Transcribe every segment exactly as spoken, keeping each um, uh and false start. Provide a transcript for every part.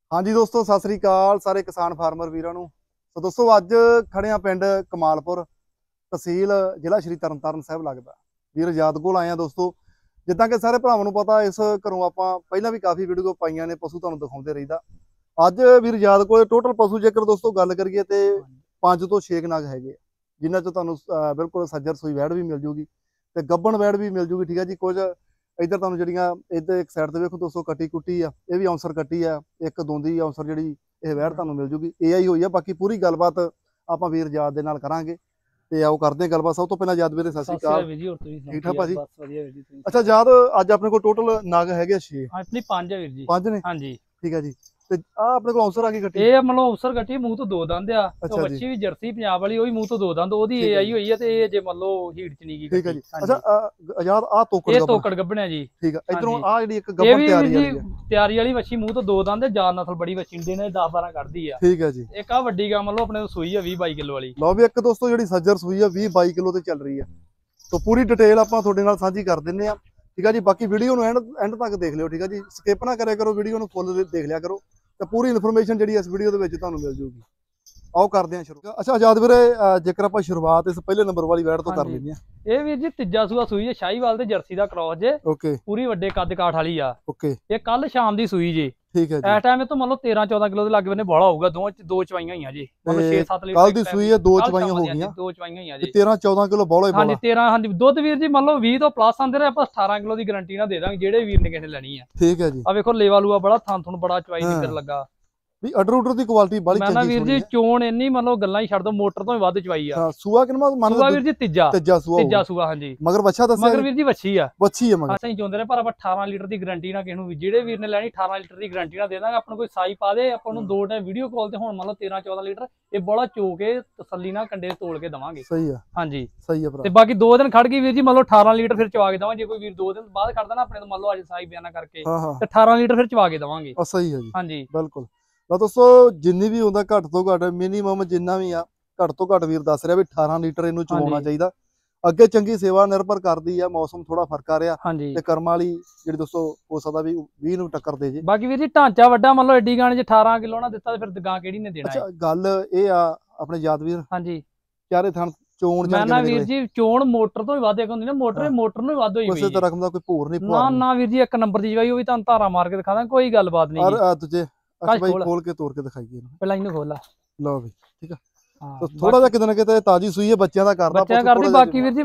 हाँ जी दोस्तों, सत श्री अकाल सारे किसान फार्मर वीरां नूं। तो दोस्तों अज खड़े हाँ पिंड कमालपुर, तहसील जिला श्री तरनताਰਨ साहब लगदा। वीर आजाद कोल आए हैं दोस्तों। जिद्दां कि सारे भरावां नूं पता, इस घरों आपां पहिलां भी काफ़ी वीडियो पाईयां ने, पशु तुहानूं दिखाउंदे रहीदा। अज वीर आजाद कोल टोटल पशु जेकर दोस्तों गल करिए तो पांच तो छे नाग हैगे, जिन्हां चों तुहानूं बिल्कुल सज्जर सूई वैड़ भी मिल जूगी ते गब्बन वैड़ भी मिल जूगी। ठीक है जी। कुछ इधर तुहानूं जिहड़ियां इधर एक साइड ते वेखो दोस्तों कट्टी कुट्टी आ, ये भी औंसर कट्टी आ, एक दोंदी औंसर जिहड़ी ये वैड़ तुहानूं मिल जूगी। ए आई होई आ। बाकी पूरी गलबात आपां वीर आजाद दे नाल करांगे ते आओ करदे हां गलबात। सब तो पहलां आजाद वीरे सत श्री अकाल। ठीक ठाक भाजी? अच्छा आजाद, अज अपने कोल टोटल नाग हैगे छे? अपनी पांच है वीर जी। पांच ने? हाँ जी। ठीक है जी। ते आ अपने कोल औंसर आ गई कट्टी? ਇਹ ਮਤਲਬ ਔਂਸਰ ਕੱਟੀ ਮੂੰਹ ਤੋਂ ਦੋ ਦੰਦ ਆ। अच्छा ਉਹ जी। ਬੱਚੀ ਵੀ ਜਰਸੀ ਪੰਜਾਬ ਵਾਲੀ, ਉਹ ਵੀ ਮੂੰਹ ਤੋਂ ਦੋ ਦੰਦ, ਉਹਦੀ ठीक ਏ है ਆਈ जी। ਹੋਈ ਆ ਤੇ ਇਹ ਜੇ ਮੰਨ ਲਓ ਹੀਟ ਚ ਨਹੀਂ ਗਈ ठीक है ਕੱਟੀ। जी। अच्छा आ, आजाद आ तोकड़ ਇਹ गब्बन? ਤੋਕੜ ਗੱਭਣ ਹੈ ਜੀ। ठीक है। इधरों हाँ जी। आ जिहड़ी एक ਇਹ गब्बन ਵੀ तैयारी ਵੀਰ वाली ਜੀ है। ਤਿਆਰੀ ਵਾਲੀ ਵੱਛੀ ਮੂੰਹ ਤੋਂ ਦੋ ਦੰਦ ਹੈ, ਜਾਨ ਨਸਲ ਬੜੀ ਵੱਛੀ ਇੰਡੇ ਨੇ ਦਸ ਬਾਰਾਂ ਕੱਢਦੀ ਆ। ठीक है जी। ਇੱਕ ਆ ਵੱਡੀ ਗਾ ਮੰਨ ਲਓ ਆਪਣੇ ਤੋਂ ਸੂਈ ਆ ਵੀਹ ਬਾਈ ਕਿਲੋ ਵਾਲੀ। ਲਓ ਵੀ ਇੱਕ ਦੋਸਤੋ ਜਿਹੜੀ ਸੱਜਰ ਸੂਈ ਆ ਵੀਹ ਬਾਈ ਕਿਲੋ ਤੇ ਚੱਲ ਰਹੀ ਆ। तो पूरी डिटेल ਆਪਾਂ ਤੁਹਾਡੇ ਨਾਲ ਸਾਂਝੀ ਕਰ ਦਿੰਨੇ ਆ। ਠੀਕ ਆ ਜੀ। ਬਾਕੀ ਵੀਡੀਓ ਨੂੰ ਐਂਡ ਐਂਡ ਤੱਕ ਦੇਖ ਲਿਓ। ਠੀਕ ਆ ਜੀ। ਸਕਿਪ ਨਾ ਕਰਿਆ ਕਰੋ, ਵੀਡੀਓ ਨੂੰ ਫੁੱਲ ਦੇਖ ਲਿਆ ਕਰੋ ਤੇ ਪੂਰੀ ਇਨਫੋਰਮੇਸ਼ਨ ਜਿਹੜੀ ਇਸ ਵੀਡੀਓ ਦੇ ਵਿੱਚ ਤੁਹਾਨੂੰ ਮਿਲ ਜੂਗੀ। ਆਓ ਕਰਦੇ ਹਾਂ ਸ਼ੁਰੂ। ਅੱਛਾ ਆਜ਼ਾਦ ਵੀਰੇ, ਜੇਕਰ ਆਪਾਂ ਸ਼ੁਰੂਆਤ ਇਸ ਪਹਿਲੇ ਨੰਬਰ ਵਾਲੀ ਵੈੜ ਤੋਂ ਕਰ ਲੈਂਦੇ ਆ। ਇਹ ਵੀਰ ਜੀ ਤੀਜਾ ਸੂਆ ਸੂਈ ਹੈ, ਸ਼ਾਹੀਵਾਲ ਤੇ ਜਰਸੀ ਦਾ ਕ੍ਰੋਸ ਜੇ। ਓਕੇ। ਪੂਰੀ ਵੱਡੇ ਕੱਦ ਕਾਠ ਵਾਲੀ ਆ। ਓਕੇ। ਇਹ ਕੱਲ ਸ਼ਾਮ ਦੀ ਸੂਈ ਜੇ। ਠੀਕ ਹੈ ਜੀ। ਇਸ ਟਾਈਮ ਇਹ ਤੋਂ ਮੰਨ ਲਓ ਤੇਰਾਂ ਚੌਦਾਂ ਕਿਲੋ ਦੇ ਲੱਗੇ ਬੰਨੇ ਬੋਲਾ ਹੋਊਗਾ। ਦੋ ਦੋ ਚਵਾਈਆਂ ਹੋਈਆਂ ਜੀ, ਮਤਲਬ ਛੇ ਸੱਤ ਲੀਟਰ ਕੱਲ ਦੀ ਸੂਈ ਹੈ, ਦੋ ਚਵਾਈਆਂ ਹੋ ਗਈਆਂ। ਦੋ ਚਵਾਈਆਂ ਹੋਈਆਂ ਜੀ। ਤੇਰਾਂ ਚੌਦਾਂ ਕਿਲੋ ਬੋਲਾ ਹੀ ਬੋਲਾ। ਹਾਂਜੀ ਤੇਰਾਂ। ਹਾਂਜੀ ਦੁੱਧ ਵੀਰ ਜੀ ਮੰਨ ਲਓ ਵੀਹ ਤੋਂ ਪਲੱਸ ਆਂਦੇ ਨੇ, ਆਪਾਂ ਅਠਾਰਾਂ ਕਿਲੋ ਦੀ ਗਾਰੰਟੀ ਨਾਲ ਦੇ ਦਾਂਗੇ ਜਿਹੜੇ ਵੀਰ ਨੇ ਕਿਸੇ ਨੇ ਲੈਣੀ ਆ। ਠੀਕ ਹੈ ਜੀ। ਆ ਵੇਖੋ ਲੇਵਾ ਲੂਆ ਬੜਾ ਥਾਂ ਥੁਣ ਬੜਾ ਚਵਾਈ ਨਿਕਲ ਲੱਗਾ ਵੀ ਅਡਰ ਉਡਰ ਦੀ ਕੁਆਲਿਟੀ ਬੜੀ ਚੰਗੀ। ਮੈਂ ਨਾ ਵੀਰ ਜੀ ਚੋਣ ਇੰਨੀ ਮੰਨ ਲਓ ਗੱਲਾਂ ਹੀ ਛੱਡ ਦੋ, ਮੋਟਰ ਤੋਂ ਵੀ ਵੱਧ ਚਵਾਈ ਆ। ਹਾਂ ਸੂਆ ਕਿੰਨਾ ਮੰਨ ਸੂਆ ਵੀਰ ਜੀ ਤੀਜਾ। ਤੀਜਾ ਸੂਆ। ਤੀਜਾ ਸੂਆ ਹਾਂਜੀ। ਮਗਰ ਬੱਚਾ ਦੱਸਿਆ? ਮਗਰ ਵੀਰ ਜੀ ਵੱਛੀ ਆ। ਵੱਛੀ ਆ ਮਗਰ। ਅਸੀਂ ਚਾਹੁੰਦੇ ਨੇ ਪਰ ਆਪਾਂ ਅਠਾਰਾਂ ਲੀਟਰ ਦੀ ਗਾਰੰਟੀ ਨਾਲ ਕਿਸੇ ਨੂੰ ਵੀ, ਜਿਹੜੇ ਵੀਰ ਨੇ ਲੈਣੀ ਅਠਾਰਾਂ ਲੀਟਰ ਦੀ ਗਾਰੰਟੀ ਨਾਲ ਦੇ ਦਾਂਗੇ। ਆਪਾਂ ਨੂੰ ਕੋਈ ਸਾਈ ਪਾ ਦੇ, ਆਪਾਂ ਨੂੰ ਦੋ ਟਾਈਮ ਵੀਡੀਓ ਕਾਲ ਤੇ ਹੁਣ ਮੰਨ ਲਓ ਤੇਰਾਂ ਚੌਦਾਂ ਲੀਟਰ ਇਹ ਬੋਲਾ ਚੋ ਕੇ ਤਸੱਲੀ ਨਾਲ ਕੰਡੇ ਤੋਲ ਕੇ ਦਵਾਂਗੇ। ਸਹੀ ਆ। ਹਾਂਜੀ ਸਹੀ ਆ ਭਰਾ। ਤੇ ਬਾਕੀ ਦੋ ਦਿਨ ਖੜ ਗਈ ਵੀਰ ਜੀ ਮੰਨ ਲਓ ਅਠਾਰਾਂ ਲੀਟਰ ਫਿਰ ਚਵਾ ਕੇ ਦਵਾਂਗੇ। ਜੇ ਕੋਈ ਵੀਰ ਦੋ ਦਿਨ ਬਾਅਦ ਖੜਦਾ ਨਾ ਆਪਣੇ ਤੋਂ ਮੰਨ ਲਓ ਅੱਜ ਸਾਈ ਬਿਆਨਾ ਕਰਕੇ ਹਾਂ ਹਾਂ ਤੇ ਅਠਾਰਾਂ ਲੀਟਰ ਫਿਰ ਚਵਾ ਕੇ ਦਵਾਂਗੇ। ਆ ਸਹੀ ਹੈ ਜੀ। ਹਾਂਜੀ ਬਿਲਕੁਲ। ਲਓ ਦੋਸਤੋ ਜਿੰਨੀ ਵੀ ਹੁੰਦਾ ਘੱਟ ਤੋਂ ਘੱਟ ਮਿਨੀਮਮ ਜਿੰਨਾ ਵੀ ਆ ਘੱਟ ਤੋਂ ਘੱਟ ਵੀਰ ਦੱਸ ਰਿਹਾ ਵੀ ਅਠਾਰਾਂ ਲੀਟਰ ਇਹਨੂੰ ਚਵਾਉਣਾ ਚਾਹੀਦਾ। ਅੱਗੇ ਚੰਗੀ ਸੇਵਾ ਨਿਰਭਰ ਕਰਦੀ ਆ, ਮੌਸਮ ਥੋੜਾ ਫਰਕ ਆ ਰਿਹਾ ਤੇ ਕਰਮਾਂ ਵਾਲੀ ਜਿਹੜੀ ਦੋਸਤੋ ਹੋ ਸਕਦਾ ਵੀ ਵੀਹ ਨੂੰ ਟੱਕਰ ਦੇ ਜੇ। ਬਾਕੀ ਵੀਰ ਜੀ ਢਾਂਚਾ ਵੱਡਾ ਮੰਨ ਲਓ ਐਡੀ ਗਾਂ ਚ ਅਠਾਰਾਂ ਕਿਲੋ ਨਾ ਦਿੱਤਾ ਤੇ ਫਿਰ ਗਾਂ ਕਿਹੜੀ ਨੇ ਦੇਣਾ। ਅੱਛਾ ਗੱਲ ਇਹ ਆ ਆਪਣੇ ਯਾਦ ਵੀਰ। ਹਾਂਜੀ ਚਾਰੇ ਥਣ ਚੋਣ ਮੈਂ ਨਾ ਵੀਰ ਜੀ ਚੋਣ ਮੋਟਰ ਤੋਂ ਵੀ ਵੱਧ ਇੱਕ ਹੁੰਦੀ ਨਾ, ਮੋਟਰ ਮੋਟਰ ਨੂੰ ਵੀ ਵੱਧ ਹੋਈ ਕਿਸੇ ਤਰ੍ਹਾਂ ਦਾ ਕੋਈ ਭੂਰ ਨਹੀਂ ਨਾ ਨਾ ਵੀਰ ਜੀ। ਇੱਕ ਨੰਬਰ ਦੀ ਜਵਾਈ ਉਹ ਵੀ ਤੁਹਾਨੂੰ ਧਾਰਾ ਮਾਰ ਕੇ ਦਿਖਾ ਦਾਂ, ਕੋਈ ਗੱਲਬਾਤ ਨਹੀਂ। ਔਰ ਦੂਜੇ ਅੱਛਾ ਬਾਈ ਖੋਲ ਕੇ ਤੋੜ ਕੇ ਦਿਖਾਈਏ ਪਹਿਲਾਂ ਇਹਨੂੰ ਖੋਲ ਲਾ। ਲਓ ਵੀ ਠੀਕ ਆ। ਥੋੜਾ ਜਿਹਾ ਕਿਤੇ ਨਾ ਕਿਤੇ ਤਾਜੀ ਸੂਈ ਹੈ, ਬੱਚਿਆਂ ਦਾ ਕਰਦਾ ਬੱਚਿਆਂ ਕਰਦੀ। ਬਾਕੀ ਵੀਰ ਜੀ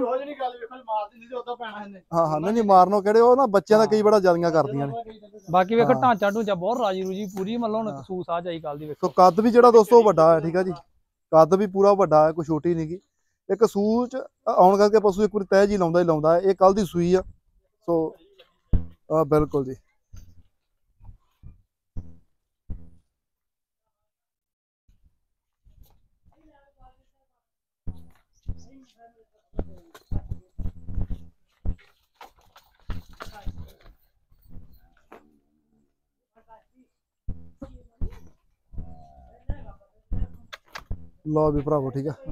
ਹਾਂ ਹਾਂ ਨਹੀਂ ਮਾਰਨੋ ਕਿਹੜੇ ਉਹ ਨਾ ਬੱਚਿਆਂ ਦਾ ਕਈ ਬੜਾ ਜ਼ਿਆਦੀਆਂ ਕਰਦੀਆਂ ਨੇ। ਬਾਕੀ ਵੇਖੋ ਢਾਂਚਾ ਢੂੰਚਾ ਬਹੁਤ ਰਾਜੀ ਰੂਜੀ ਪੂਰੀ ਮੰਨ ਲਓ ਹੁਣ ਕਸੂਸ ਆ ਜਾਈ ਕੱਲ ਦੀ ਵੇਖੋ। ਕੱਦ ਵੀ ਜਿਹੜਾ ਦੋਸਤੋ ਵੱਡਾ ਹੈ। ਠੀਕ ਆ ਜੀ। ਕੱਦ ਵੀ ਪੂਰਾ ਵੱਡਾ ਹੈ, ਕੋਈ ਛੋਟੀ ਨਹੀਂ ਗੀ। ਇੱਕ ਸੂਚ ਆਉਣ ਕਰਕੇ ਪਸ਼ੂ ਇੱਕ ਵਾਰੀ ਤਹਿ ਜੀ ਲਾਉਂਦਾ ਹੀ ਲਾਉਂਦਾ। ਇਹ ਕੱਲ ਦੀ ਸੂਈ ਆ। ਸੋ ਆ ਬਿਲਕੁਲ ਜੀ। ਲਓ ਵੀ ਭਰਾਵੋ ਠੀਕ ਆ।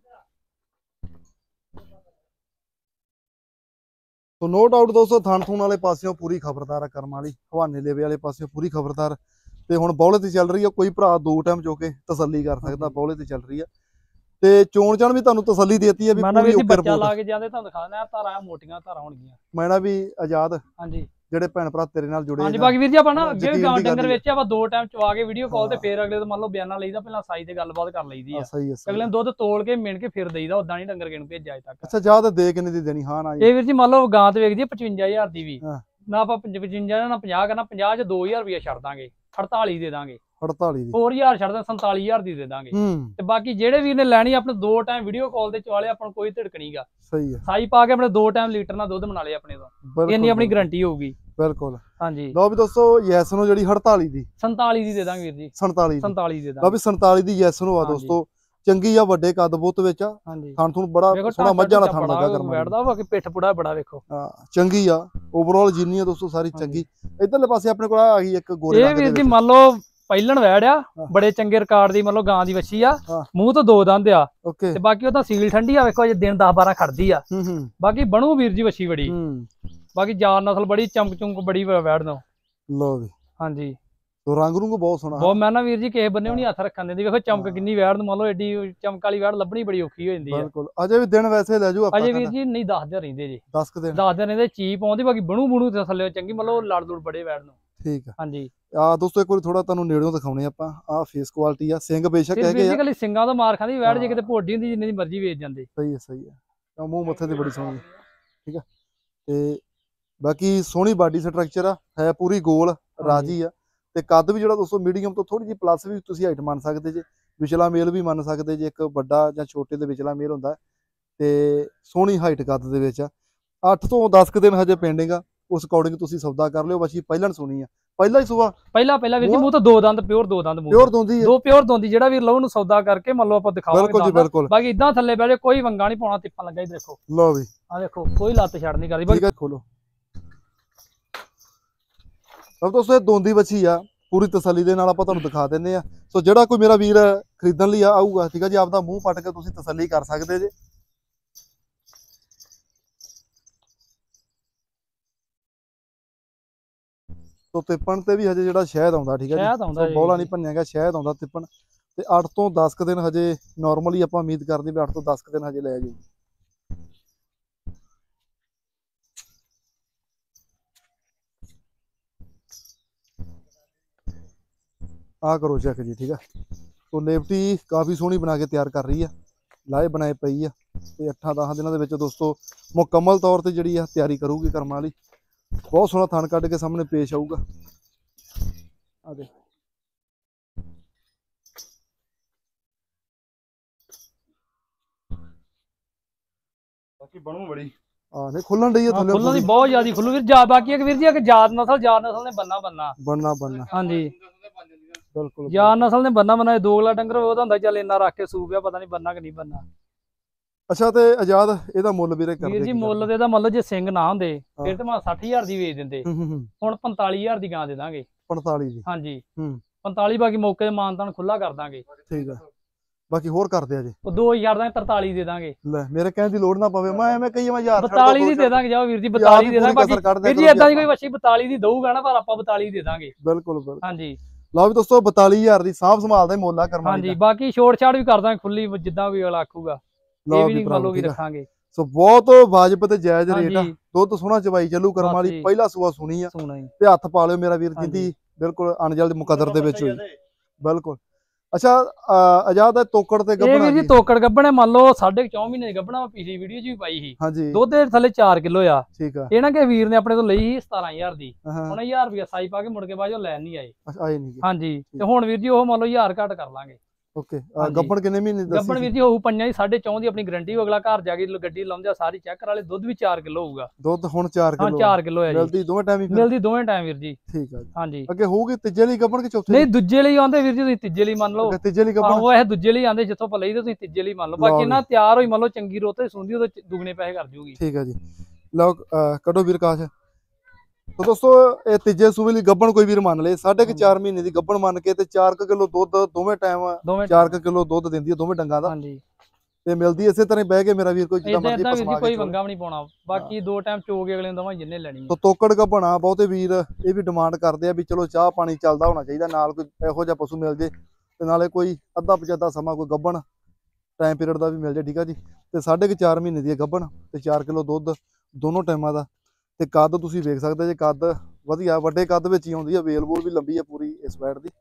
ਸੋ ਨੋ ਡਾਊਟ ਦੋਸਤੋ ਥਣ ਥੂਣ ਵਾਲੇ ਪਾਸਿਓਂ ਪੂਰੀ ਖਬਰਦਾਰ ਆ, ਕਰਮ ਵਾਲੀ ਹਵਾਨੇ ਲੇਵੇ ਵਾਲੇ ਪਾਸਿਓਂ ਪੂਰੀ ਖਬਰਦਾਰ। ਤੇ ਹੁਣ ਬੌਲੇ ਤੇ ਚੱਲ ਰਹੀ ਆ। ਕੋਈ ਭਰਾ ਦੋ ਟਾਈਮ ਚੋ ਕੇ ਤਸੱਲੀ ਕਰ ਸਕਦਾ। ਬੌਲੇ ਤੇ ਚੱਲ ਰਹੀ ਆ ਤੇ ਚੋਣ ਚਾਣ ਵੀ ਤੁਹਾਨੂੰ ਤਸੱਲੀ ਦੇਤੀ ਆ ਵੀ ਪੂਰੀ ਓਕੇ ਰਿਪੋਰਟ ਲਾ ਕੇ ਜਾਂਦੇ ਤੁਹਾਨੂੰ ਦਿਖਾਣਾ ਧਾਰਾਂ ਮੋਟੀਆਂ ਧਾਰਾਂ ਹੋਣਗੀਆਂ। ਮੈਂ ਨਾ ਵੀ ਆਜ਼ਾਦ ਹਾਂਜੀ ਜਿਹੜੇ ਭੈਣ ਭਰਾ ਤੇਰੇ ਨਾਲ ਜੁੜੇ। ਹਾਂਜੀ ਬਾਕੀ ਵੀਰ ਜੀ ਆਪਾਂ ਨਾ ਅੱਗੇ ਵੀ ਗਾਂ ਡੰਗਰ ਵਿੱਚ ਆਪਾਂ ਦੋ ਟਾਈਮ ਚਵਾ ਕੇ ਵੀਡੀਓ ਕਾਲ ਤੇ ਫੇਰ ਅਗਲੇ ਤੋਂ ਮੰਨ ਲਓ ਬਿਆਨਾ ਲਈਦਾ, ਪਹਿਲਾਂ ਸਾਈ ਤੇ ਗੱਲਬਾਤ ਕਰ ਲਈਦੀ ਆ। ਸਹੀ ਹੈ। ਅਗਲੇ ਨੂੰ ਦੁੱਧ ਤੋਲ ਕੇ ਮਿਣ ਕੇ ਫਿਰ ਦੇਈਦਾ, ਉਦਾਂ ਨਹੀਂ ਡੰਗਰ ਕਿਨੂੰ ਭੇਜਿਆ ਅਜੇ ਤੱਕ। ਅੱਛਾ ਜ਼ਿਆਦਾ ਦੇ ਕਿੰਨੇ ਦੀ ਦੇਣੀ? ਹਾਂ ਨਾ ਇਹ ਵੀਰ ਜੀ ਮੰਨ ਲਓ ਗਾਂ ਤੇ ਵੇਖਦੀ ਪਚਵੰਜਾ ਹਜ਼ਾਰ ਦੀ ਵੀ ਨਾ ਆਪਾਂ ਪਚਵੰਜਾ ਨਾ ਪੰਜਾਹ ਕਰਨਾ, ਪੰਜਾਹ ਚ ਦੋ ਹਜ਼ਾਰ ਰੁਪਇਆ ਛੱਡ ਦਾਂਗੇ, ਅੜਤਾਲੀ ਦੇ ਦਾਂਗੇ। ਅੜਤਾਲੀ ਦੀ ਹੋਰ ਹਜ਼ਾਰ ਛੱਡ ਦਾਂ ਸੰਤਾਲੀ ਹਜ਼ਾਰ ਦੀ ਦੇ ਦਾਂਗੇ। ਤੇ ਬਾਕੀ ਜਿਹੜੇ ਵੀਰ ਨੇ ਲੈਣੀ ਆਪਣੇ ਦੋ ਟਾਈਮ ਵੀਡੀਓ ਕਾਲ ਤੇ ਚਵਾਲੇ, ਆਪਾਂ ਨੂੰ ਕੋਈ ਝਿੜਕ ਨਹੀਂਗਾ। ਸਹੀ ਹੈ। ਸਾਈ ਪਾ ਕੇ ਆਪਣੇ ਦੋ ਟਾਈਮ ਲੀਟਰ ਨਾਲ ਦੁੱਧ ਬਣਾ ਲਏ ਆਪਣੇ ਤੋਂ, ਇੰਨੀ ਆਪਣੀ ਗਾਰੰਟੀ ਹੋਊਗੀ। ਬਿਲਕੁਲ ਹਾਂਜੀ। ਲਓ ਵੀ ਦੋਸਤੋ ਯੈਸ ਨੂੰ ਜਿਹੜੀ ਅੜਤਾਲੀ ਦੀ ਸੰਤਾਲੀ ਦੀ ਦੇ ਦਾਂਗੇ ਵੀਰ ਜੀ। ਸੰਤਾਲੀ ਸੰਤਾਲੀ ਦੇ ਦਾਂਗੇ। ਲਓ ਵੀ ਸੰਤਾਲੀ ਦੀ ਯੈਸ ਨੂੰ ਆ ਦੋਸਤੋ। ਚੰਗੀ ਆ, ਵੱਡੇ ਕੱਦ ਬੁੱਤ ਵਿੱਚ ਆ। ਥਣ ਥਣ ਬੜਾ ਸੋਹਣਾ ਮੱਝਾਂ ਦਾ ਥਣ ਲੱਗਾ ਕਰਮ ਬੈਠਦਾ। ਬਾਕੀ ਪਿੱਠ ਪੁੜਾ ਬੜਾ ਵੇਖੋ। ਹਾਂ ਚੰਗੀ ਆ ਓਵਰਆਲ ਜਿੰਨੀ ਆ ਦੋਸਤੋ ਸਾਰੀ ਚੰਗੀ। ਇਧਰਲੇ ਪਾਸੇ ਆਪਣੇ ਕੋਲ ਆ ਗਈ ਇੱਕ ਗੋਰੇ ਇਹ ਵੀਰ ਜੀ ਮੰਨ ਲਓ ਪਹਿਲਣ ਵੈੜ ਆ, ਬੜੇ ਚੰਗੇ ਰਿਕਾਰਡ ਦੀ ਮਤਲਬ ਗਾਂ ਦੀ ਵੱਛੀ ਆ। ਮੂੰਹ ਤੋਂ ਦੋ ਦੰਦ ਆ ਤੇ ਬਾਕੀ ਉਹਦਾ ਸੀਲ ਠੰਡੀ ਆ। ਵੇਖੋ ਅਜੇ ਦਿਨ ਦਸ ਬਾਰਾਂ ਖੜਦੀ ਆ। ਬਾਕੀ ਬਣੂ ਵੀਰ ਜੀ ਵੱਛੀ ਬੜੀ। ਬਾਕੀ ਜਾਨ ਨਸਲ ਬੜੀ ਚਮਕ ਚੁੰਕ ਬੜੀ ਵੈੜ ਨੂੰ। ਲੋ ਵੀ ਹਾਂਜੀ ਤੋ ਰੰਗ ਰੂੰਗ ਬਹੁਤ ਸੋਹਣਾ ਬਹੁਤ। ਮੈਂ ਨਾ ਵੀਰ ਜੀ ਕਿਸੇ ਬੰਨੇ ਨਹੀਂ ਹੱਥ ਰੱਖਣ ਦਿੰਦੀ, ਵੇਖੋ ਚਮਕ ਕਿੰਨੀ ਵੈੜ ਨੂੰ, ਮੰਨ ਲਓ ਏਡੀ ਚਮਕ ਵਾਲੀ ਵੈੜ ਲੱਭਣੀ ਬੜੀ ਔਖੀ ਹੋ ਜਾਂਦੀ ਆ। ਬਿਲਕੁਲ। ਅਜੇ ਵੀ ਦਿਨ ਵੈਸੇ ਲੈ ਜਾਓ ਆਪਾਂ। ਅਜੇ ਵੀਰ ਜੀ ਨਹੀਂ ਦਸ ਦਿਨ ਰਹਿੰਦੇ ਜੀ। ਦਸ ਕ ਦਿਨ ਦਸ ਦਿਨ ਰਹਿੰਦੇ, ਚੀਪ ਆਉਂਦੀ, ਬਾਕੀ ਬਣੂ ਬਣੂ ਤੇ ਥੱਲੇ ਚੰਗੀ, ਮੰਨ ਲਓ ਲੜ ਲੁੜ ਬੜੇ ਵੈੜ ਨੂੰ। ਠੀਕ ਆ ਹਾਂਜੀ। ਆ ਦੋਸਤੋ ਇੱਕ ਵਾਰੀ ਥੋੜਾ ਤੁਹਾਨੂੰ ਨੇੜਿਓਂ ਦਿਖਾਉਣੇ ਆਪਾਂ। ਆ ਫੇਸ ਕੁਆਲਿਟੀ ਆ, ਸਿੰਘ ਬੇਸ਼ੱਕ ਹੈਗੇ ਆ, ਬੇਸਿਕਲੀ ਸਿੰਘਾਂ ਤੋਂ ਮਾਰ ਖਾਂਦੀ ਵੈੜ, ਜੇ ਕਿਤੇ ਭੋਡੀ ਹੁੰਦੀ ਜਿੰਨੀ ਦੀ ਮਰਜ਼ੀ ਵੇਚ ਜਾਂਦੇ। ਸਹੀ ਹੈ ਸਹੀ ਹੈ। ਮੂੰਹ ਮੱਥੇ ਤੇ ਬੜੀ ਸੋਹਣੀ। ਠੀਕ ਆ। ਤੇ ਬਾਕੀ ਸੋਹਣੀ ਬਾਡੀ ਸਟਰਕਚਰ ਆ, ਹੈ ਪੂਰੀ ਗੋਲ ਰਾਜੀ ਆ। ਤੇ ਕੱਦ ਵੀ ਜਿਹੜਾ ਦੋਸਤੋ ਮੀਡੀਅਮ ਤੋਂ ਥੋੜੀ ਜਿਹੀ ਪਲੱਸ ਵੀ ਤੁਸੀਂ ਹਾਈਟ ਮੰਨ ਸਕਦੇ ਜੇ, ਵਿਚਲਾ ਮੇਲ ਵੀ ਮੰਨ ਸਕਦੇ ਜੇ। ਇੱਕ ਵੱਡਾ ਜਾਂ ਛੋਟੇ ਦੇ ਵਿਚਲਾ ਮੇਲ ਹੁੰਦਾ ਤੇ ਸੋਹਣੀ ਹਾਈਟ ਕੱਦ ਦੇ ਵਿੱਚ ਆ। ਅੱਠ ਤੋਂ ਦਸ ਕੁ ਦਿਨ ਹਜੇ ਪੈਂਡਿੰਗ ਆ, ਉਸ ਅਕੋਰਡਿੰਗ ਤੁਸੀਂ ਸੌਦਾ ਕਰ ਲਿਓ। ਬੱਚੀ ਪਹਿਲਾਂ ਸੁਣੀ ਆ, ਪਹਿਲਾਂ ਹੀ ਸੁਆ ਪਹਿਲਾਂ ਪਹਿਲਾਂ ਵੀਰ ਜੀ ਮੂੰਹ ਤੋਂ ਦੋ ਦੰਦ ਪਿਓਰ, ਦੋ ਦੰਦ ਮੂੰਹ ਪਿਓਰ ਦੋਂਦੀ ਹੈ, ਦੋ ਪਿਓਰ ਦੋਂਦੀ। ਜਿਹੜਾ ਵੀਰ ਲਓ ਨੂੰ ਸੌਦਾ ਕਰਕੇ ਮੰਨ ਲਓ ਆਪਾਂ ਦਿਖਾਵਾਂਗੇ। ਬਿਲਕੁਲ ਜੀ ਬਿਲਕੁਲ। ਬਾਕੀ ਇਦਾਂ ਥੱਲੇ ਬਹਿ ਜਾ, ਕੋਈ ਵੰਗਾ ਨਹੀਂ ਪਾਉਣਾ, ਤਿੱਪਣ ਲੱਗਾ ਹੀ ਦੇਖੋ। ਲਓ ਵੀ ਆ ਦੇਖੋ, ਕੋਈ ਲੱਤ ਛੱਡ ਨਹੀਂ ਕਰਦੀ। ਠੀਕ ਹੈ ਖੋਲੋ। ਸਭ ਦੋਸਤੋ ਇਹ ਦੋਂਦੀ ਬੱਚੀ ਆ, ਪੂਰੀ ਤਸੱਲੀ ਦੇ ਨਾਲ ਆਪਾਂ ਤੁਹਾਨੂੰ ਦਿਖਾ ਦਿੰਦੇ ਆ। ਸੋ ਜਿਹੜਾ ਕੋਈ ਮੇਰਾ ਵੀਰ ਖਰੀਦਣ ਲਈ ਆਊਗਾ, ਠੀਕ ਆ ਜੀ, ਆਪਦਾ ਮੂੰਹ ਪੱਟ ਕੇ ਤੁਸੀਂ ਤਸੱਲੀ ਕਰ ਸਕਦੇ ਜੇ। ਤੋ ਤਿੱਪਣ ਤੇ ਵੀ ਹਜੇ ਜਿਹੜਾ ਸ਼ਹਿਦ ਆਉਂਦਾ, ਠੀਕ ਹੈ ਜੀ, ਬੋਲਾ ਨਹੀਂ ਭੰਨਿਆ ਗਿਆ, ਸ਼ਹਿਦ ਆਉਂਦਾ ਤਿੱਪਣ ਤੇ। ਅੱਠ ਤੋਂ ਦਸ ਕੁ ਦਿਨ ਹਜੇ ਨਾਰਮਲੀ ਆਪਾਂ ਉਮੀਦ ਕਰਦੇ ਵੀ ਅੱਠ ਤੋਂ ਦਸ ਕੁ ਦਿਨ ਹਜੇ ਲੈ ਜਾਊ। ਆ ਕਰੋ ਚੈੱਕ ਜੀ। ਠੀਕ ਆ। ਤੋ ਲੇਵਟੀ ਕਾਫੀ ਸੋਹਣੀ ਬਣਾ ਕੇ ਤਿਆਰ ਕਰ ਰਹੀ ਆ, ਲਾਏ ਬਣਾਏ ਪਈ ਆ ਤੇ ਅੱਠਾਂ ਦਸਾਂ ਦਿਨਾਂ ਦੇ ਵਿੱਚ ਦੋਸਤੋ ਮੁਕੰਮਲ ਤੌਰ ਤੇ ਜਿਹੜੀ ਆ ਤਿਆਰੀ ਕਰੂਗੀ ਕਰਮਾਂ ਵਾਲੀ। ਬਹੁਤ ਸੋਹਣਾ ਥਣ ਕੱਢ ਕੇ ਸਾਹਮਣੇ ਪੇਸ਼ ਆਊਗਾ। ਆ ਦੇ ਬਾਕੀ ਬਣੂ ਬੜੀ ਆ ਨੇ ਖੁੱਲਣ ਡਈ ਆ ਥੱਲੇ, ਖੁੱਲਣ ਦੀ ਬਹੁਤ ਜ਼ਿਆਦੀ ਖੁੱਲੂ ਵੀਰ ਜਾ। ਬਾਕੀ ਇੱਕ ਵੀਰ ਜੀ ਇੱਕ ਜਾਤ ਨਸਲ, ਜਾਤ ਨਸਲ ਨੇ ਬੰਨਾ ਬੰਨਾ ਬੰਨਾ ਬੰਨਾ। ਹਾਂਜੀ ਬਿਲਕੁਲ। ਜਾਤ ਨਸਲ ਨੇ ਬੰਨਾ ਬੰਨਾ। ਦੋਗਲਾ ਡੰਗਰ ਉਹਦਾ ਹੁੰਦਾ ਚੱਲ ਇੰਨਾ ਰੱਖ ਕੇ ਸੂਪ ਆ, ਪਤਾ ਨਹੀਂ ਬੰਨਾ ਕਿ ਨਹੀਂ ਬੰਨਾ। ਅੱਛਾ ਤੇ ਆਜ਼ਾਦ ਇਹਦਾ ਮੁੱਲ ਵੀਰੇ ਕਰਦੇ ਵੀਰ ਜੀ ਮੁੱਲ ਦੇ ਦਾ ਮਤਲਬ ਜੇ ਸਿੰਘ ਨਾ ਹੁੰਦੇ ਫਿਰ ਤੇ ਮੈਂ ਸੱਠ ਹਜ਼ਾਰ ਦੀ ਵੇਚ ਦਿੰਦੇ। ਹੁਣ ਪੰਤਾਲੀ ਹਜ਼ਾਰ ਦੀ ਗਾਂ ਦੇ ਦਾਂਗੇ। ਪੰਤਾਲੀ ਦੀ? ਹਾਂਜੀ ਪੰਤਾਲੀ। ਬਾਕੀ ਮੌਕੇ ਤੇ ਮਾਨਤਾਨ ਖੁੱਲਾ ਕਰ ਦਾਂਗੇ। ਠੀਕ ਆ। ਬਾਕੀ ਹੋਰ ਕਰਦੇ ਆ ਜੀ, ਉਹ ਦੋ ਹਜ਼ਾਰ ਦਾ ਤਰਤਾਲੀ ਦੇ ਦਾਂਗੇ। ਲੈ ਮੇਰੇ ਕਹਿਣ ਦੀ ਲੋੜ ਨਾ ਪਵੇ, ਮੈਂ ਐਵੇਂ ਕਹੀ ਮੈਂ ਯਾਰ ਬਤਾਲੀ ਦੀ ਦੇ ਦਾਂਗੇ। ਜਾਓ ਵੀਰ ਜੀ ਬਤਾਲੀ ਦੇ ਦਾਂਗੇ। ਬਾਕੀ ਵੀਰ ਜੀ ਇਦਾਂ ਦੀ ਕੋਈ ਵੱਛੀ ਬਤਾਲੀ ਦੀ ਦਊਗਾ ਨਾ, ਪਰ ਆਪਾਂ ਬਤਾਲੀ ਦੇ ਦਾਂਗੇ। ਬਿਲਕੁਲ ਬਿਲਕੁਲ। ਹਾਂਜੀ ਲਓ ਵੀ ਦੋਸਤੋ ਬਤਾਲੀ ਹਜ਼ਾਰ ਦੀ ਸਾਂਭ ਸੰਭਾਲ ਦਾ ਮੁੱਲ ਆ ਕਰਮਾਂ ਦੀ। ਹਾਂਜੀ ਬਾਕੀ ਛੋੜ ਛਾੜ ਵੀ ਕਰ ਦਾਂਗੇ ਖੁੱਲੀ, ਜਿੱਦਾਂ ਵੀ ਅਗਲਾ ਆਖੂਗਾ ਇਹ ਵੀ ਨਹੀਂ ਮੰਨ ਲਓ ਵੀ ਰੱਖਾਂਗੇ। ਸੋ ਬਹੁਤ ਵਾਜਬ ਤੇ ਜਾਇਜ਼ ਰੇਟ ਆ। ਦੁੱਧ ਸੋਹਣਾ ਚਵਾਈ ਚੱਲੂ ਕਰਮਾਂ ਵਾਲੀ, ਪਹਿਲਾ ਸੂਆ ਸੁਣੀ ਆ ਤੇ ਹੱਥ ਪਾ ਲਿਓ ਮੇਰਾ ਵੀਰ, ਜਿੰਦੀ ਬਿਲਕੁਲ ਅਣਜਲ ਦੇ ਮੁਕੱਦਰ ਦੇ ਵਿੱਚ ਹੋਈ। ਬਿਲਕੁਲ। ਅੱਛਾ ਆਜ਼ਾਦ ਤੋਕੜ ਤੇ ਗੱਭਣ? ਇਹ ਵੀਰ ਜੀ ਤੋਕੜ ਗੱਭਣ ਮੰਨ ਲਓ ਸਾਢੇ ਚੌਂ ਮਹੀਨੇ ਦੀ ਗੱਭਣ। ਪਿਛਲੀ ਵੀਡੀਓ 'ਚ ਵੀ ਪਾਈ ਸੀ। ਹਾਂਜੀ। ਦੁੱਧ ਦੇ ਥੱਲੇ ਚਾਰ ਕਿਲੋ ਆ। ਠੀਕ ਆ। ਇਹ ਨਾ ਕਿ ਵੀਰ ਨੇ ਆਪਣੇ ਤੋਂ ਲਈ ਸੀ ਸਤਾਰਾਂ ਹਜ਼ਾਰ ਦੀ, ਹੁਣ ਹਜ਼ਾਰ ਰੁਪਇਆ ਸਾਈ ਪਾ ਕੇ ਮੁੜ ਕੇ ਬਾਅਦ ਉਹ ਲੈਣ ਨਹੀਂ ਆਏ। ਆਏ ਨਹੀਂ? ਹਾਂਜੀ। ਤੇ ਹੁਣ ਵੀਰ ਜੀ ਉਹ ਮੰਨ ਲਓ ਹਜ਼ਾਰ ਘੱਟ ਕਰ ਲਾਂਗੇ। ਓਕੇ। ਗੱਭਣ ਕਿੰਨੇ ਮਹੀਨੇ ਦੱਸੀ? ਗੱਭਣ ਵੀਰ ਜੀ ਹੋਊ ਪੰਜਾਂ ਦੀ, ਸਾਢੇ ਚੌਂ ਦੀ ਆਪਣੀ ਗਰੰਟੀ। ਅਗਲਾ ਘਰ ਜਾ ਕੇ ਗੱਡੀ ਲਾਉਂਦੇ ਸਾਰੀ ਚੈੱਕ ਕਰਾ ਲੇ। ਦੁੱਧ ਵੀ ਚਾਰ ਕਿਲੋ ਹੋਊਗਾ। ਦੁੱਧ ਹੁਣ ਚਾਰ ਕਿਲੋ? ਹਾਂ ਚਾਰ ਕਿਲੋ ਹੈ ਜੀ। ਮਿਲਦੀ ਦੋਵੇਂ ਟਾਈਮ ਹੀ? ਮਿਲਦੀ ਦੋਵੇਂ ਟਾਈਮ ਵੀਰ ਜੀ। ਠੀਕ ਆ ਜੀ। ਹਾਂਜੀ। ਅੱਗੇ ਹੋਊਗੀ ਤੀਜੇ ਲਈ ਗੱਭਣ ਕਿ ਚੌਥੇ? ਨਹੀਂ ਦੂਜੇ ਲਈ ਆਉਂਦੇ ਵੀਰ ਜੀ, ਤੁਸੀਂ ਤੀਜੇ ਲਈ ਮੰਨ ਲਓ। ਤੀਜੇ ਲਈ ਗੱਭਣ? ਉਹ ਇਹ ਦੂਜੇ ਲਈ ਆਉਂਦੇ, ਜਿੱਥੋਂ ਆਪਾਂ ਲਈ ਤੇ ਤੁਸੀਂ ਤੀਜੇ ਲਈ ਮੰਨ ਲਓ। ਬਾਕੀ ਨਾ ਤਿਆਰ ਹੋਈ ਮੰਨ ਲਓ ਚੰਗੀ ਰੋਤ ਤੇ ਸੁੰਦੀ, ਉਹਦੇ ਦੁਗਣੇ ਪੈਸੇ ਕਰ ਜੂਗੀ। ਠੀਕ ਆ ਜੀ। ਲਓ ਕੱਢੋ ਵੀਰ ਕਾਸ਼। तो दोस्तों ये तीजे सूबे ਲਈ ਗੱਭਣ ਕੋਈ ਵੀਰ ਮੰਨ ਲੇ ਸਾਢੇ ਚਾਰ ਮਹੀਨੇ ਦੀ ਗੱਭਣ ਮੰਨ ਕੇ ਤੇ ਚਾਰ ਕਿਲੋ ਦੁੱਧ ਦੋਵੇਂ ਟਾਈਮ ਚਾਰ ਕਿਲੋ ਦੁੱਧ ਦਿੰਦੀ ਹੈ ਦੋਵੇਂ ਡੰਗਾਂ ਦਾ। ਹਾਂਜੀ ਤੇ ਮਿਲਦੀ ਇਸੇ ਤਰ੍ਹਾਂ ਬਹਿ ਕੇ ਮੇਰਾ ਵੀਰ ਕੋਈ ਜਿੱਦਾਂ ਮਰਜ਼ੀ ਪਸਮਾ ਕੇ ਕੋਈ ਵੰਗਾ ਵੀ ਨਹੀਂ ਪਾਉਣਾ। ਬਾਕੀ ਦੋ ਟਾਈਮ ਚੋ ਕੇ ਅਗਲੇ ਨੂੰ ਦਵਾਂ ਜਿੰਨੇ ਲੈਣੀ। ਤਾਂ ਤੋਕੜ ਗੱਭਣਾ ਬਹੁਤੇ ਵੀਰ ਇਹ ਵੀ ਡਿਮਾਂਡ ਕਰਦੇ ਆ ਵੀ ਚਲੋ ਚਾਹ ਪਾਣੀ ਚੱਲਦਾ ਹੋਣਾ ਚਾਹੀਦਾ, ਨਾਲ ਕੋਈ ਇਹੋ ਜਿਹਾ ਪਸ਼ੂ ਮਿਲ ਜੇ ਤੇ ਨਾਲੇ ਕੋਈ ਅੱਧਾ ਪਚੱਧਾ ਸਮਾਂ ਕੋਈ ਗੱਭਣ ਟਾਈਮ ਪੀਰੀਅਡ ਦਾ ਵੀ ਮਿਲ ਜੇ। ਠੀਕ ਆ ਜੀ। ਤੇ ਸਾਢੇ ਕੁ ਚਾਰ ਮਹੀਨੇ ਦੀ ਗੱਭਣ ਤੇ ਚਾਰ ਕਿਲੋ ਦੁੱਧ ਦੋਨੋਂ ਟਾਈਮਾਂ ਦਾ। ਤੇ ਕੱਦ ਤੁਸੀਂ ਵੇਖ ਸਕਦੇ ਜੇ, ਕੱਦ ਵਧੀਆ ਵੱਡੇ ਕੱਦ ਵਿੱਚ ਹੀ ਆਉਂਦੀ ਹੈ। ਵੇਲ ਵੂਲ ਵੀ ਲੰਬੀ ਹੈ ਪੂਰੀ ਇਸ ਵੈਟ ਦੀ।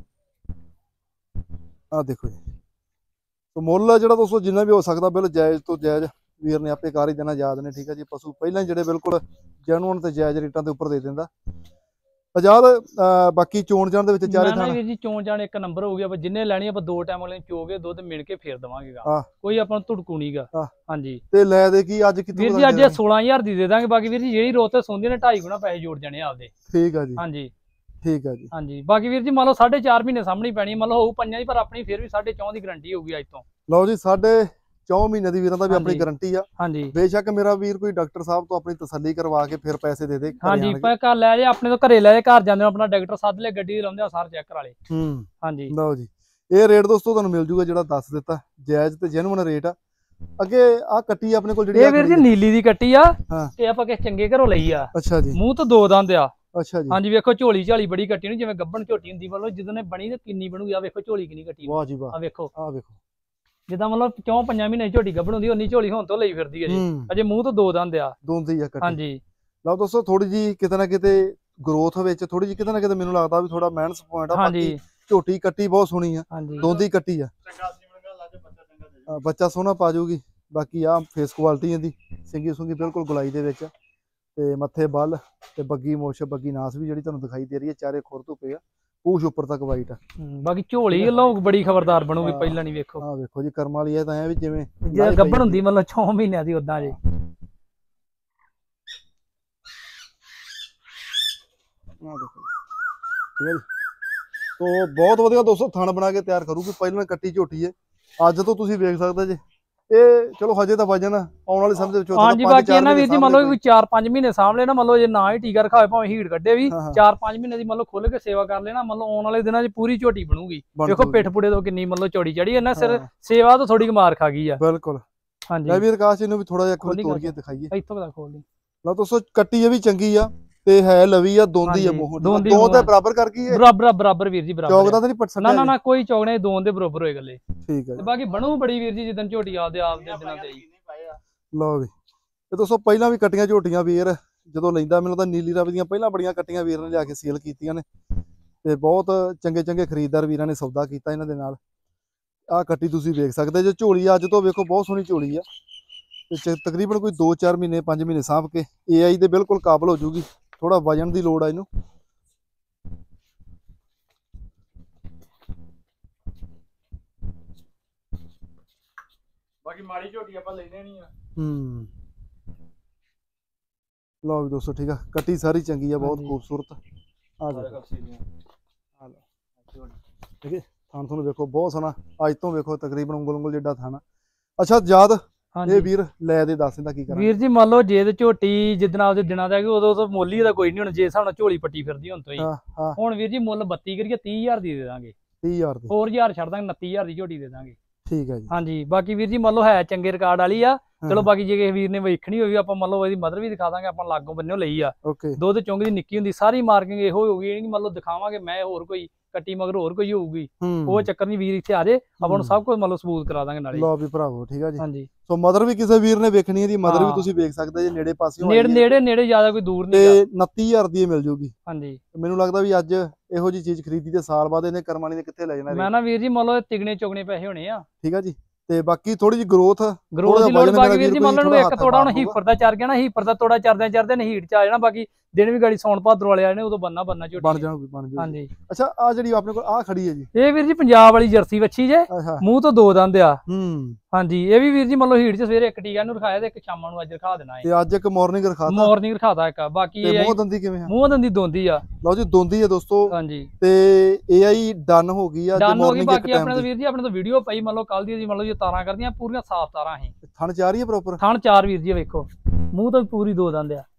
ਆਹ ਦੇਖੋ ਜੀ। तो ਮੁੱਲ ਜਿਹੜਾ ਦੋਸਤੋ ਜਿੰਨਾ ਵੀ ਹੋ ਸਕਦਾ ਬਿਲ ਜਾਇਜ਼ ਤੋਂ ਜਾਇਜ਼ ਵੀਰ ਨੇ ਆਪੇ ਕਰ ਹੀ ਦੇਣਾ ਯਾਦ ਨੇ। ਠੀਕ ਹੈ ਜੀ। ਪਸ਼ੂ ਪਹਿਲਾਂ ਜਿਹੜੇ ਬਿਲਕੁਲ ਜੈਨੂਅਨ ਤੇ ਜਾਇਜ਼ ਰੇਟਾਂ ਦੇ ਉੱਪਰ ਦੇ ਦਿੰਦਾ ਆਜ਼ਾਦ। ਬਾਕੀ ਚੋਣ ਜਾਣ ਦੇ ਵਿੱਚ ਚਾਰੇ ਥਾਂ ਵੀਰ ਜੀ ਚੋਣ ਜਾਣ ਇੱਕ ਨੰਬਰ ਹੋ ਗਿਆ। ਆਪਾਂ ਜਿੰਨੇ ਲੈਣੀ ਆਪਾਂ ਦੋ ਟਾਈਮ ਵਾਲੇ ਚੋ ਕੇ ਦੁੱਧ ਮਿਲ ਕੇ ਫੇਰ ਦਵਾਂਗੇਗਾ। ਕੋਈ ਆਪਾਂ ਨੂੰ ਧੁੜਕੂ ਨਹੀਂਗਾ। ਹਾਂਜੀ ਤੇ ਲੈ ਦੇ ਕੀ ਅੱਜ ਕਿਤੇ ਵੀਰ ਜੀ ਅੱਜ ਸੋਲਾਂ ਹਜ਼ਾਰ ਦੀ ਦੇ ਦਾਂਗੇ। ਬਾਕੀ ਵੀਰ ਜੀ ਜਿਹੜੀ ਰੋਤ ਤੇ ਸੌਂਦੀ ਨੇ ਢਾਈ ਗੁਣਾ ਪੈਸੇ ਜੋੜ ਜਾਣੇ ਆਪਦੇ। ਠੀਕ ਆ ਜੀ। ਹਾਂਜੀ ਠੀਕ ਆ ਜੀ। ਹਾਂਜੀ ਬਾਕੀ ਵੀਰ ਜੀ ਮੰਨ ਲਓ ਸਾਢੇ ਚਾਰ ਮਹੀਨੇ ਸਾਹਮਣੇ ਪੈਣੀ ਮੰਨ ਲਓ ਹੋਊ ਪੰਜਾਂ ਦੀ, ਪਰ ਆਪਣੀ ਫਿਰ ਵੀ ਸਾਢੇ ਚੌਂ ਦੀ ਗਰੰਟੀ ਹੋਊਗੀ ਅੱਜ ਤੋਂ। ਲਓ ਜੀ ਸਾਢੇ ਚੌਂ ਮਹੀਨੇ ਦੀ ਵੀਰਾਂ ਦਾ ਵੀ ਆਪਣੀ ਗਰੰਟੀ ਆ। ਹਾਂਜੀ ਬੇਸ਼ੱਕ ਮੇਰਾ ਵੀਰ ਕੋਈ ਡਾਕਟਰ ਸਾਹਿਬ ਤੋਂ ਆਪਣੀ ਤਸੱਲੀ ਕਰਵਾ ਕੇ ਫਿਰ ਪੈਸੇ ਦੇ ਦੇ। ਹਾਂਜੀ ਪਰ ਘਰ ਲੈ ਜਾ ਆਪਣੇ ਤੋਂ ਘਰੇ ਲੈ ਜਾ, ਘਰ ਜਾਂਦੇ ਆਪਣਾ ਡਾਕਟਰ ਸੱਦ ਲੈ, ਗੱਡੀ ਲਾਉਂਦੇ ਸਾਰ ਚੈੱਕ ਕਰਾ ਲੇ। ਹੂੰ ਹਾਂਜੀ ਲਓ ਜੀ ਇਹ ਰੇਟ ਦੋਸਤੋ ਤੁਹਾਨੂੰ ਮਿਲ ਜੂਗਾ ਜਿਹੜਾ ਦੱਸ ਦਿੱਤਾ, ਜਾਇਜ਼ ਤੇ ਜੈਨੂਅਨ ਰੇਟ ਆ। ਅੱਗੇ ਆ ਕੱਟੀ ਆਪਣੇ ਕੋਲ ਜਿਹੜੀ ਇਹ ਵੀਰ ਜੀ ਨੀਲੀ ਦੀ ਕੱਟੀ ਆ ਹਾਂ। ਤੇ ਆਪਾਂ ਕਿਸੇ ਚੰਗੇ ਘਰੋਂ ਲਈ ਆ। ਅੱਛਾ ਜੀ। ਮੂੰਹ ਤੋਂ ਦੋ ਦੰਦ ਆ ਅੱਛਾ ਜੀ ਹਾਂਜੀ ਵੇਖੋ ਝੋਲੀ ਝਾਲੀ ਬੜੀ ਕੱਟੀ ਨਹੀਂ ਜਿਵੇਂ ਗੱਬਣ ਝੋਟੀ ਹੁੰਦੀ ਮਤਲਬ ਜਦੋਂ ਨੇ ਬਣੀ ਤੇ ਕਿੰਨੀ ਬਣੂਗੀ ਆ ਵੇਖੋ ਝੋਲੀ ਕਿੰਨੀ ਕੱਟੀ ਵਾਹ ਜੀ ਵਾਹ ਆ ਵੇਖੋ ਆ ਵੇਖੋ ਜਿੱਦਾਂ ਮਤਲਬ ਕਿਉਂ ਪੰਜਾਂ ਮਹੀਨੇ ਝੋਟੀ ਗੱਬਣ ਹੁੰਦੀ ਉਨੀ ਝੋਲੀ ਹੁਣ ਤੋਂ ਲਈ ਫਿਰਦੀ ਹੈ ਜੀ ਅਜੇ ਮੂੰਹ ਤੋਂ ਦੋ ਦੰਦ ਆ ਦੋਂਦੀ ਆ ਕੱਟੀ ਹਾਂਜੀ ਲਓ ਦੋਸਤੋ ਥੋੜੀ ਜੀ ਕਿਤੇ ਨਾ ਕਿਤੇ ਗਰੋਥ ਵਿੱਚ ਥੋੜੀ ਜੀ ਕਿਤੇ ਨਾ ਕਿਤੇ ਮੈਨੂੰ ਲੱਗਦਾ ਵੀ ਥੋੜਾ ਮਾਈਨਸ ਪੁਆਇੰਟ ਆ ਬਾਕੀ ਝੋਟੀ ਕੱਟੀ ਬਹੁਤ ਸੋਹਣੀ ਆ ਦੋਂਦੀ ਕੱਟੀ ਆ ਬੱਚਾ ਸੋਹਣਾ ਪਾ ਜਾਊਗੀ ਬਾਕੀ ਆ ਫੇਸ ਕੁਆਲਿਟੀ ਇਹਦੀ ਸਿੰਗੀ ਸੁੰਗੀ ਬਿਲਕੁਲ ਗੁਲਾਈ ਦੇ ਵਿੱਚ ਤੇ ਮੱਥੇ ਬੱਲ ਤੇ ਬੱਗੀ ਮੁੱਛ ਬੱਗੀ ਨਾਸ ਵੀ ਜਿਹੜੀ ਤੁਹਾਨੂੰ ਦਿਖਾਈ ਦੇ ਰਹੀ ਹੈ ਚਾਰੇ ਖੁਰ ਧੁੱਪੇ ਆ ਪੂਛ ਉੱਪਰ ਤੱਕ ਵਾਈਟ ਆ ਬਾਕੀ ਝੋਲੀ ਲੋਕ ਬੜੀ ਖਬਰਦਾਰ ਬਣੂਗੀ ਪਹਿਲਾਂ ਨਹੀਂ ਵੇਖੋ ਆ ਵੇਖੋ ਜੀ ਕਰਮ ਵਾਲੀ ਇਹ ਤਾਂ ਐ ਵੀ ਜਿਵੇਂ ਜੇ ਗੱਬਣ ਹੁੰਦੀ ਮਤਲਬ ਛੇ ਮਹੀਨਿਆਂ ਦੀ ਉਦਾਂ ਜੀ ਆ ਦੇਖੋ ਠੀਕ ਹੈ ਜੀ ਤੋਂ ਬਹੁਤ ਵਧੀਆ ਦੋਸਤੋ ਥਣ ਬਣਾ ਕੇ ਤਿਆਰ ਕਰੂਗੀ ਪਹਿਲਾਂ ਕੱਟੀ ਝੋਟੀ ਹੈ ਅੱਜ ਤੋਂ ਤੁਸੀਂ ਵੇਖ ਸਕਦੇ ਜੇ ਇਹ ਚਲੋ ਹਜੇ ਤਾਂ ਵਜਨ ਆਉਣ ਵਾਲੇ ਸਮੇਂ ਦੇ ਵਿੱਚ ਹਾਂਜੀ ਬਾਕੀ ਇਹਨਾਂ ਵੀਰ ਜੀ ਮੰਨ ਲਓ ਕੋਈ ਚਾਰ ਪੰਜ ਮਹੀਨੇ ਸਾਹਮਣੇ ਨਾ ਮੰਨ ਲਓ ਜੇ ਨਾ ਹੀ ਟੀਕਾ ਰਖਾਵੇ ਭਾਵੇਂ ਹੀੜ ਕੱਢੇ ਵੀ ਚਾਰ ਪੰਜ ਮਹੀਨੇ ਦੀ ਮੰਨ ਲਓ ਖੁੱਲ ਕੇ ਸੇਵਾ ਕਰ ਲੈਣਾ ਮੰਨ ਲਓ ਆਉਣ ਵਾਲੇ ਦਿਨਾਂ 'ਚ ਪੂਰੀ ਝੋਟੀ ਬਣੂਗੀ ਦੇਖੋ ਪਿੱਠ ਪੁੜੇ ਤੋਂ ਕਿੰਨੀ ਮੰਨ ਲਓ ਚੌੜੀ ਚੜੀ ਇਹਨਾਂ ਸਿਰ ਸੇਵਾ ਤੋਂ ਥੋੜੀ ਮਾਰ ਖਾ ਗਈ ਆ ਬਿਲਕੁਲ ਹਾਂਜੀ ਮੈਂ ਵੀ ਆਕਾਸ਼ ਇਹਨੂੰ ਵੀ ਥੋੜਾ ਜਿਹਾ ਖੋਲ ਤੋੜ ਕੇ ਦਿਖਾਈਏ ਇੱਥੋਂ ਦਾ ਖੋਲ ਲਈ ਲਓ ਦੋਸਤੋ ਕੱਟੀ ਇਹ ਵੀ ਚੰਗੀ ਆ ਤੇ ਹੈ ਲਵੀ ਆ ਦੋਂਦੀ ਆ ਮੂੰਹ ਦੋ ਤੇ ਬਰਾਬਰ ਕਰ ਗਈ ਹੈ ਬਰਾਬਰ ਬਰਾਬਰ ਵੀਰ ਜੀ ਬਰਾਬਰ ਚੌਕਦਾ ਤਾਂ ਨਹੀਂ ਪਟਸਣਾ ਨਾ ਨਾ ਨਾ ਕੋਈ ਚੌਕਣੇ ਦੋਨ ਦੇ ਬਰਾਬਰ ਹੋਏ ਗੱਲੇ ਠੀਕ ਹੈ ਤੇ ਬਾਕੀ ਬਣੂ ਬੜੀ ਵੀਰ ਜੀ ਜਿੱਦਨ ਝੋਟੀ ਆਪਦੇ ਆਪ ਦੇ ਦਿਨਾਂ ਤੇ ਆਈ ਲਓ ਵੀ ਇਹ ਦੋਸਤੋ ਪਹਿਲਾਂ ਵੀ ਕੱਟੀਆਂ ਝੋਟੀਆਂ ਵੀਰ ਜਦੋਂ ਲੈਂਦਾ ਮੈਨੂੰ ਤਾਂ ਨੀਲੀ ਰਾਵੀ ਦੀਆਂ ਪਹਿਲਾਂ ਬੜੀਆਂ ਕੱਟੀਆਂ ਵੀਰ ਨੇ ਲਿਆ ਕੇ ਸੇਲ ਕੀਤੀਆਂ ਨੇ ਤੇ ਬਹੁਤ ਚੰਗੇ ਚੰਗੇ ਖਰੀਦਦਾਰ ਵੀਰਾਂ ਨੇ ਸੌਦਾ ਕੀਤਾ ਇਹਨਾਂ ਦੇ ਨਾਲ ਆਹ ਕੱਟੀ ਤੁਸੀਂ ਵੇਖ ਸਕਦੇ ਜੇ ਝੋਲੀ ਅੱਜ ਤੋਂ ਵੇਖੋ ਬਹੁਤ ਸੋਹਣੀ ਝੋਲੀ ਆ ਤੇ ਤਕਰੀਬਨ ਕੋਈ ਦੋ ਚਾਰ ਮਹੀਨੇ ਪੰਜ ਮਹੀਨੇ ਸਾਂਭ ਕੇ ਏ ਆਈ ਦੇ ਬਿਲਕੁਲ ਕਾਬਲ ਹੋ ਜੂਗੀ ਥੋੜਾ ਵਜਨ ਦੀ ਲੋੜ ਆ ਇਹਨੂੰ ਬਾਕੀ ਮਾੜੀ ਝੋਟੀ ਆਪਾਂ ਲੈਣੇ ਨਹੀਂ ਆ ਹੂੰ ਲਓ ਵੀ ਦੋਸਤੋ ਠੀਕ ਆ ਕੱਟੀ ਸਾਰੀ ਚੰਗੀ ਆ ਬਹੁਤ ਖੂਬਸੂਰਤ ਆ ਜਾ ਆ ਲਓ ਠੀਕ ਹੈ ਥਾਣ ਤੁਹਾਨੂੰ ਵੇਖੋ ਬਹੁਤ ਸੋਹਣਾ ਅੱਜ ਤੋਂ ਵੇਖੋ ਤਕਰੀਬਨ ਉਂਗਲ ਉਂਗਲ ਜਿੱਡਾ ਥਾਣਾ ਅੱਛਾ ਯਾਦ ਇਹ ਵੀਰ ਲੈ ਦੇ ਦੱਸ ਦਿੰਦਾ ਕੀ ਕਰਾਂ ਵੀਰ ਜੀ ਮੰਨ ਲਓ ਜੇ ਤੇ ਝੋਟੀ ਜਿੱਦਣ ਆਪਦੇ ਦਿਨਾਂ ਦਾ ਉਦੋਂ ਤਾਂ ਮੁੱਲ ਹੀ ਦਾ ਕੋਈ ਨਹੀਂ ਹੁਣ ਜੇ ਹਿਸਾਬ ਨਾਲ ਝੋਲੀ ਪੱਟੀ ਫਿਰਦੀ ਹੁਣ ਤੋਂ ਹੀ ਹੁਣ ਵੀਰ ਜੀ ਮੁੱਲ ਬੱਤੀ ਕਰੀਏ ਤੀਹ ਹਜ਼ਾਰ ਦੀ ਦੇ ਦਾਂਗੇ ਤੀਹ ਹਜ਼ਾਰ ਦੀ ਹੋਰ ਹਜ਼ਾਰ ਛੱਡ ਦਾਂਗੇ ਉਨੱਤੀ ਹਜ਼ਾਰ ਦੀ ਝੋਟੀ ਦੇ ਦਾਂਗੇ ਠੀਕ ਹੈ ਜੀ ਹਾਂਜੀ ਬਾਕੀ ਵੀਰ ਜੀ ਮੰਨ ਲਓ ਹੈ ਚੰਗੇ ਰਿਕਾਰਡ ਵਾਲੀ ਆ ਚਲੋ ਬਾਕੀ ਜੇ ਕਿਸੇ ਵੀਰ ਨੇ ਵੇਖਣੀ ਹੋਈ ਆਪਾਂ ਮੰਨ ਲਓ ਇਹਦੀ ਮਦਰ ਵੀ ਦਿਖਾ ਦਾਂਗੇ ਆਪਾਂ ਲਾਗੋਂ ਬੰਨਿਓ ਲਈ ਆ ਦੁੱਧ ਚੁੰਗ ਦੀ ਨਿੱਕੀ ਹੁੰਦੀ ਸਾਰੀ ਮਾਰਕਿੰਗ ਇਹੋ ਹੋਊਗੀ ਇਹ ਨਹੀਂ ਮੰਨ ਲਓ ਦਿਖਾਵਾਂਗੇ ਮੈਂ ਹੋਰ ਕੋਈ ਕੱਟੀ ਮਗਰ ਹੋਰ ਕੋਈ ਹੋਊਗੀ ਉਹ ਚੱਕਰ ਨਹੀਂ ਵੀਰ ਇੱਥੇ ਆ ਜੇ ਆਪਾਂ ਨੂੰ ਸਭ ਕੁਝ ਮੰਨ ਲਓ ਸਬੂਤ ਕਰਾ ਦਾਂਗੇ ਨਾਲੇ ਲਓ ਵੀ ਭਰਾਵੋ ਠੀਕ ਆ ਜੀ ਹਾਂਜੀ ਸੋ ਮਦਰ ਵੀ ਕਿਸੇ ਵੀਰ ਨੇ ਵੇਖਣੀ ਹੈ ਦੀ ਮਦਰ ਵੀ ਤੁਸੀਂ ਵੇਖ ਸਕਦੇ ਜੇ ਨੇੜੇ ਪਾਸਿਓਂ ਨੇੜੇ ਨੇੜੇ ਨੇੜੇ ਜ਼ਿਆਦਾ ਕੋਈ ਦੂਰ ਨਹੀਂ ਤੇ ਉਨੱਤੀ ਹਜ਼ਾਰ ਦੀ ਮਿਲ ਜੂਗੀ ਹਾਂਜੀ ਮੈਨੂੰ ਲੱਗਦਾ ਵੀ ਅੱਜ ਇਹੋ ਜੀ ਚੀਜ਼ ਖਰੀਦੀ ਤੇ ਸਾਲ ਬਾਅਦ ਇਹਨੇ ਕਰਮਾਨੀ ਨੇ ਕਿੱਥੇ ਲੈ ਜਾਣਾ ਮੈਂ ਨਾ ਵੀਰ ਜੀ ਮੰਨ ਲਓ ਤਿਗਣੇ ਚੁਗਣੇ ਪੈਸੇ ਹੋਣੇ ਆ ਠੀਕ ਆ ਜੀ ਤੇ ਬਾਕੀ ਥੋੜੀ ਜਿਹੀ ਗਰੋਥ ਗਰੋਥ ਦੀ ਲੋੜ ਬਾਕੀ ਵੀਰ ਜੀ ਮੰਨ ਲਓ ਇੱਕ ਤੋੜਾ ਹੁਣ ਹੀਪਰ ਦਾ ਚਰ ਗਿਆ ਨਾ ਹੀਪਰ ਦਾ ਤੋੜਾ ਚਰਦਿਆਂ ਚਰਦਿਆਂ ਨੇ ਹੀਟ ਚ ਆ ਜਾਣਾ ਬਾਕੀ ਦਿਨ ਵੀ ਗਾੜੀ ਸੌਣ ਭਾਦਰ ਵਾਲੇ ਆਏ ਨੇ ਉਦੋਂ ਬੰਨਾ ਬੰਨਾ ਝੋਟੀ ਬਣ ਜਾਣਗੇ ਬਣ ਜਾਣਗੇ ਹਾਂਜੀ ਅੱਛਾ ਆ ਜਿਹੜੀ ਆਪਣੇ ਕੋਲ ਆ ਖੜੀ ਹੈ ਜੀ ਇਹ ਵੀਰ ਜੀ ਪੰਜਾਬ ਵਾਲੀ ਜਰਸੀ ਵੱਛੀ ਜੇ ਮੂੰਹ ਤੋਂ ਦੋ ਦੰਦ ਆ ਹੂੰ ਹਾਂਜੀ ਇਹ ਵੀ ਵੀਰ ਜੀ ਮੰਨ ਲਓ ਹੀਟ ਚ ਸਵੇਰੇ ਇੱਕ ਟੀਕਾ ਨੂੰ ਰਖਾਇਆ ਤੇ ਇੱਕ ਸ਼ਾਮਾਂ ਨੂੰ ਅੱਜ ਰਖਾ ਦੇਣਾ ਹੈ ਤੇ ਅੱਜ ਇੱਕ ਮਾਰਨਿੰਗ ਰਖਾਤਾ ਮਾਰਨਿੰਗ ਰਖਾਤਾ ਇੱਕ ਬਾਕੀ ਇਹ ਮੂੰਹ ਦੰਦੀ ਕਿਵੇਂ ਆ ਮੂੰਹ ਦੰਦੀ ਦੋਂਦੀ ਆ ਲਓ ਜੀ ਦੋਂਦੀ ਆ ਦੋਸਤੋ ਹਾਂਜੀ ਤੇ ਏ ਆਈ ਡਨ ਹੋ ਗਈ ਆ ਡਨ ਹੋ ਗਈ ਬਾਕੀ ਆਪਣੇ ਤੋਂ ਵੀਰ ਜੀ ਆਪਣੇ ਤੋਂ ਵੀਡੀਓ ਪਈ ਮੰਨ ਲਓ ਕੱਲ ਦੀ ਜੀ ਮੰਨ ਲਓ ਜੇ ਤਾਰਾਂ ਕਰਦੀਆਂ ਪੂਰੀਆਂ ਸਾਫ਼ ਤਾਰਾਂ ਸੀ ਥਣ ਚਾਰ ਹੀ ਆ ਪ੍ਰੋਪਰ ਥਣ ਚਾਰ ਵੀਰ ਜੀ ਵੇਖੋ ਮੂੰਹ ਤੋਂ ਪੂਰੀ ਦੋ ਦੰਦ ਆ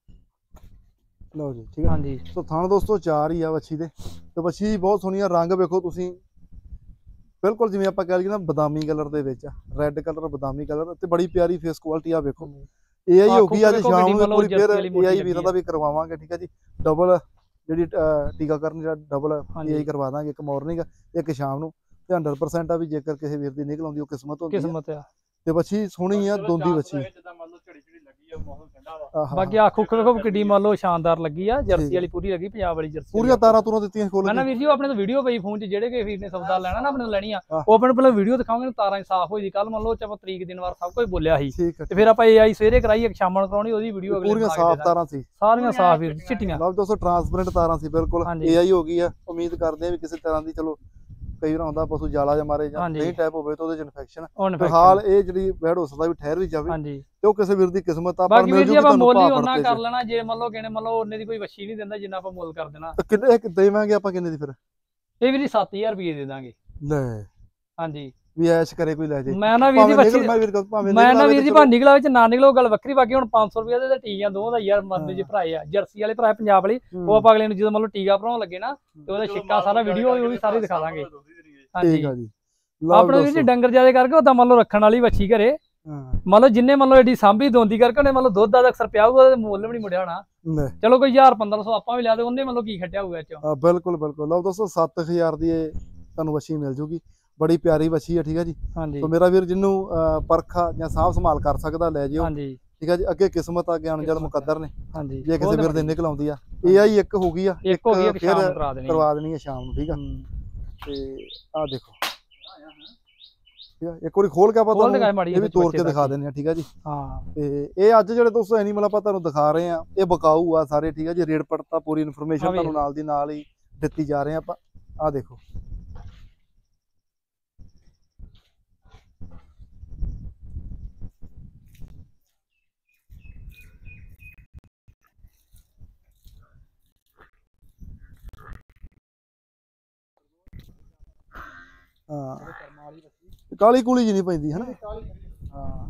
ਲਓ ਜੀ ਠੀਕ ਹੈ ਹਾਂਜੀ ਸੋ ਥਣ ਦੋਸਤੋ ਚਾਰ ਹੀ ਆ ਵੱਛੀ ਦੇ ਤੇ ਵੱਛੀ ਬਹੁਤ ਸੋਹਣੀ ਆ ਰੰਗ ਵੇਖੋ ਤੁਸੀਂ ਬਿਲਕੁਲ ਜਿਵੇਂ ਆਪਾਂ ਕਹਿ ਲਈਏ ਨਾ ਬਦਾਮੀ ਕਲਰ ਦੇ ਵਿੱਚ ਰੈੱਡ ਕਲਰ ਬਦਾਮੀ ਕਲਰ ਤੇ ਬੜੀ ਪਿਆਰੀ ਫੇਸ ਕੁਆਲਿਟੀ ਆ ਵੇਖੋ ਏ ਆਈ ਹੋ ਗਈ ਅੱਜ ਸ਼ਾਮ ਨੂੰ ਪੂਰੀ ਫੇਰ ਏ ਆਈ ਵੀਰਾਂ ਦਾ ਵੀ ਕਰਵਾਵਾਂਗੇ ਠੀਕ ਹੈ ਜੀ ਡਬਲ ਜਿਹੜੀ ਟੀਕਾਕਰਨ ਜਿਹੜਾ ਡਬਲ ਏ ਆਈ ਕਰਵਾ ਦਾਂਗੇ ਇੱਕ ਮਾਰਨਿੰਗ ਇੱਕ ਸ਼ਾਮ ਨੂੰ ਤੇ ਹੰਡਰਡ ਪਰਸੈਂਟ ਆ ਵੀ ਜੇਕਰ ਕਿਸੇ ਵੀਰ ਦੀ ਨਿਕਲ ਆਉਂਦੀ ਉਹ ਕਿਸਮਤ ਹੁੰਦੀ ਕਿਸਮਤ ਆ ਤੇ ਵੱਛੀ ਸੋਹਣੀ ਆ ਦੋਂਦੀ ਵੱਛੀ ਬਾਕੀ ਅੱਖ ਉੱਖ ਵੇਖੋ ਕਿੱਡੀ ਮੰਨ ਲਓ ਸ਼ਾਨਦਾਰ ਲੱਗੀ ਆ ਜਰਸੀ ਵਾਲੀ ਪੂਰੀ ਲੱਗੀ ਪੰਜਾਬ ਵਾਲੀ ਜਰਸੀ ਪੂਰੀਆਂ ਤਾਰਾਂ ਤੂਰਾਂ ਦਿੱਤੀਆਂ ਖੋਲ ਕੇ ਮੈਂ ਨਾ ਵੀਰ ਜੀ ਆਪਣੇ ਤੋਂ ਵੀਡੀਓ ਪਈ ਫੋਨ 'ਚ ਜਿਹੜੇ ਕਿ ਵੀਰ ਨੇ ਸੌਦਾ ਲੈਣਾ ਨਾ ਆਪਣੇ ਤੋਂ ਲੈਣੀ ਆ ਉਹ ਆਪਣੇ ਪਹਿਲਾਂ ਵੀਡੀਓ ਦਿਖਾਵਾਂਗੇ ਤਾਰਾਂ ਸਾਫ਼ ਹੋਈ ਦੀ ਕੱਲ ਮੰਨ ਲਓ ਆਪਾਂ ਤਰੀਕ ਦਿਨ ਵਾਰ ਸਭ ਕੁਝ ਬੋਲਿਆ ਸੀ ਤੇ ਫਿਰ ਆਪਾਂ ਏ ਆਈ ਸਵੇਰੇ ਕਰਾਈ ਇੱਕ ਸ਼ਾਮਾਂ ਨੂੰ ਕਰਾਉਣੀ ਉਹਦੀ ਵੀਡੀਓ ਅਗਲੇ ਪੂਰੀਆਂ ਸਾਫ਼ ਤਾਰਾਂ ਸੀ ਸਾਰੀਆਂ ਸਾਫ਼ ਵੀਰ ਚਿੱਟੀਆਂ ਲਓ ਦੋਸਤੋ ਟਰਾਂਸਪੇਰੈਂਟ ਤਾਰਾਂ ਸੀ ਬਿਲਕੁਲ ਏ ਆਈ ਹੋ ਗਈ ਆ ਉਮੀਦ ਕਰਦੇ ਆ ਵੀ ਕਿਸੇ ਤਰ੍ਹਾਂ ਦੀ ਚਲੋ ਕਈ ਵਾਰ ਹੁੰਦਾ ਪਸ਼ੂ ਜਾਲਾ ਜਾਂ ਮਾਰੇ ਜਾਂ ਨਹੀਂ ਟਾਈਪ ਹੋਵੇ ਤਾਂ ਉਹਦੇ ਚ ਇਨਫੈਕਸ਼ਨ ਫਿਲਹਾਲ ਇਹ ਜਿਹੜੀ ਬੈਡ ਹੋ ਸਕਦਾ ਵੀ ਠਹਿਰ ਵੀ ਜਾਵੇ ਤੇ ਉਹ ਕਿਸੇ ਵੀਰ ਦੀ ਕਿਸਮਤ ਆ ਪਰ ਮਿਲ ਜੂਗੀ ਤੁਹਾਨੂੰ ਮੁੱਲ ਹੀ ਉਹਨਾਂ ਕਰ ਲੈਣਾ ਜੇ ਮੰਨ ਲਓ ਕਿਨੇ ਮੰਨ ਲਓ ਉਹਨੇ ਦੀ ਕੋਈ ਵੱਛੀ ਨਹੀਂ ਦਿੰਦਾ ਜਿੰਨਾ ਆਪਾਂ ਮੁੱਲ ਕਰ ਦੇਣਾ ਕਿੰਨੇ ਦੇਵਾਂਗੇ ਆਪਾਂ ਕਿੰਨੇ ਦੀ ਫਿਰ ਇਹ ਵੀਰ ਸੱਤ ਹਜ਼ਾਰ ਰੁਪਏ ਦੇ ਦਾਂਗੇ ਲੈ ਹਾਂਜੀ ਵੀ ਐਸ਼ ਕਰੇ ਕੋਈ ਲੈ ਜੇ ਮੈਂ ਨਾ ਵੀਰ ਦੀ ਵੱਛੀ ਮੈਂ ਨਾ ਵੀਰ ਜੀ ਭਾ ਨਿਕਲਾ ਵਿੱਚ ਨਾ ਨਿਕਲੋ ਗੱਲ ਵੱਖਰੀ ਬਾਕੀ ਹੁਣ ਪੰਜ ਸੌ ਰੁਪਏ ਦੇ ਟੀਕਿਆਂ ਦੋ ਦਾ ਯਾਰ ਮਰਦੇ ਜੇ ਭਰਾਏ ਆ ਜਰਸੀ ਵਾਲੇ ਭਰਾ ਪੰਜਾਬ ਵਾਲੀ ਉਹ ਆਪਾਂ ਅਗਲੇ ਨੂੰ ਜਦੋਂ ਮੰਨ ਲਓ ਟੀਕਾ ਭਰਾਉਣ ਲੱਗੇ ਨਾ ਤੇ ਉਹਦਾ ਛਿੱਕਾ ਸਾਰਾ ਵੀਡੀਓ ਉਹ ਵੀ ਸਾਰੇ ਦਿਖਾ ਦਾਂਗੇ ਠੀਕ ਆ ਜੀ ਆਪਣੇ ਵੀਰ ਜੀ ਡੰਗਰ ਜਿਆਦੇ ਕਰਕੇ ਉਦਾਂ ਮੰਨ ਲਓ ਰੱਖਣ ਵਾਲੀ ਵੱਛੀ ਘਰੇ ਹਾਂ ਮੰਨ ਲਓ ਜਿੰਨੇ ਮੰਨ ਲਓ ਏਡੀ ਸਾਂਭੀ ਦੋਂਦੀ ਕਰਕੇ ਉਹਨੇ ਮੰਨ ਲਓ ਦੁੱਧ ਦਾ ਅਕਸਰ ਪਿਆ ਹੋਊਗਾ ਤੇ ਮੁੱਲ ਵੀ ਨਹੀਂ ਮੁੜਿਆ ਹੋਣਾ। ਲੈ ਚਲੋ ਕੋਈ ਹਜ਼ਾਰ ਪੰਦਰਾਂ ਸੌ ਆਪਾਂ ਵੀ ਲਿਆ ਦੇ ਉਹਨੇ ਮੰਨ ਲਓ ਕੀ ਖੱਟਿਆ ਹੋਊਗਾ ਇਹ ਚੋਂ। ਹਾਂ ਬਿਲਕੁਲ ਬਿਲਕੁਲ। ਲਓ ਦੋਸਤੋ ਸੱਤ ਹਜ਼ਾਰ ਦੀ ਇਹ ਤੁਹਾਨੂੰ ਵੱਛੀ ਮਿਲ ਜੂਗੀ, ਬੜੀ ਪਿਆਰੀ ਵੱਛੀ ਆ। ਠੀਕ ਆ ਜੀ। ਹਾਂਜੀ ਸੋ ਮੇਰਾ ਵੀਰ ਜਿਹਨੂੰ ਪਰਖਾ ਜਾਂ ਸਾਂਭ ਸੰਭਾਲ ਕਰ ਸਕਦਾ ਲੈ ਜਿਓ। ਹਾਂਜੀ ਠੀਕ ਆ ਜੀ। ਅੱਗੇ ਕਿਸਮਤ ਆ, ਗਿਆਨ ਜਲ ਮੁਕੱਦਰ ਨੇ, ਹਾਂਜੀ ਜੇ ਕਿਸੇ ਵੀਰ ਦੇ ਨਿਕਲ ਆਉਂਦੀ ਆ। ਇਹ ਆਈ ਇੱਕ ਹੋ ਗਈ ਆ, ਇੱਕ ਹੋ ਗਈ ਇੱਕ ਫਿਰ ਸ਼ਾਮ ਨੂੰ ਕਰਾ ਦੇਣੀ ਕਰਵਾ ਦੇਣੀ ਆ ਸ਼ਾਮ ਨੂੰ। ਠੀਕ ਆ। ਤੇ ਆਹ ਦੇਖੋ ਠੀਕ ਆ, ਇੱਕ ਵਾਰੀ ਖੋਲ ਕੇ ਆਪਾਂ ਤੁਹਾਨੂੰ ਇਹ ਵੀ ਤੋੜ ਕੇ ਦਿਖਾ ਦਿੰਦੇ ਆ। ਠੀਕ ਆ ਜੀ। ਹਾਂ ਤੇ ਇਹ ਅੱਜ ਜਿਹੜੇ ਦੋਸਤੋ ਐਨੀਮਲ ਆਪਾਂ ਤੁਹਾਨੂੰ ਦਿਖਾ ਰਹੇ ਆ ਇਹ ਬਕਾਊ ਆ ਸਾਰੇ। ਠੀਕ ਆ ਜੀ। ਰੇਟ ਪੜਤਾ ਪੂਰੀ ਇਨਫੋਰਮੇਸ਼ਨ ਤੁਹਾਨੂੰ ਨਾਲ ਦੀ ਨਾਲ ਹੀ ਦਿੱਤੀ ਜਾ ਰਹੇ ਆ ਆਪਾਂ। ਆਹ ਦੇਖੋ ਹਾਂ ਕਾਲੀ ਕੂਲੀ ਜੀ ਨਹੀਂ ਪੈਂਦੀ ਹੈ ਨਾ। ਹਾਂ